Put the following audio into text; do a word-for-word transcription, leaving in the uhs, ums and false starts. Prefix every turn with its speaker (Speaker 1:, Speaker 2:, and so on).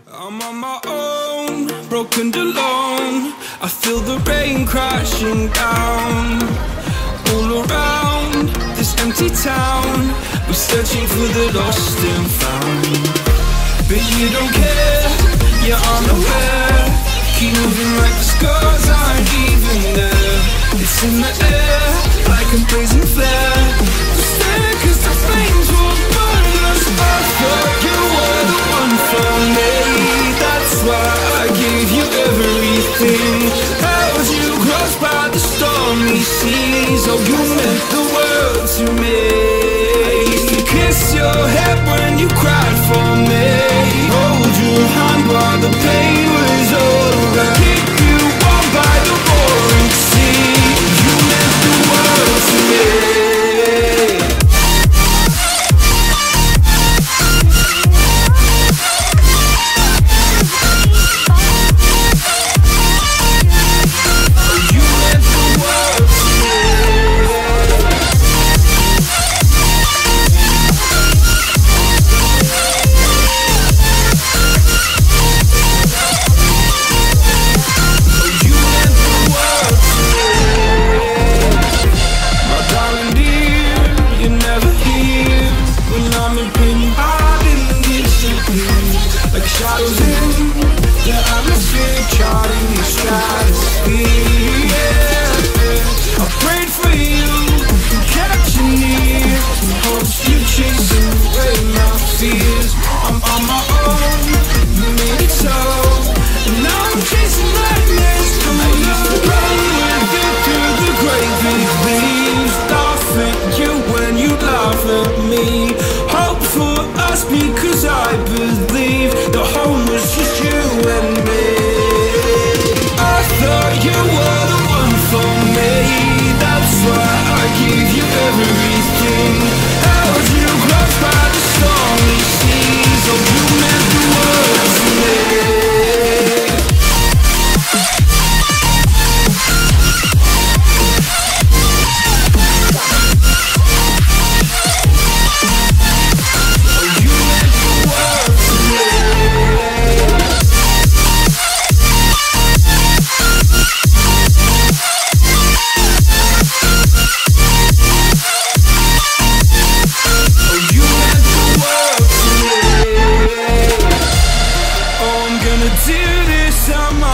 Speaker 1: I'm on my own, broken and alone. I feel the rain crashing down. All around this empty town, we're searching for the lost and found. But you don't care, you're unaware. Keep moving like the scars aren't even there. It's in the air, like a blazing flare. Just stare, cause the flames will burn us. I thought you were the one for me. That's why I gave you everything. Held you close by the stormy seas. Oh, you meant the world to me. I used to kiss your head when you cried for me. Hold your hand while the pain was over. Keep you warm by the roaring sea. You meant the world to me. Shadows in the atmosphere, charting the stratosphere. Yeah, I prayed for you, kept you near, in hopes you chasing away my fears. I'm on my own, you made it so, and now I'm chasing nightmares. I used to run with you through the great big leaves, laugh at you when you laugh at me. Hope for us because I believe the home was just you and me. I thought you were the one for me. That's why I gave you everything. Held you close by the stormy seas. Oh, you meant the world to me. Do this on my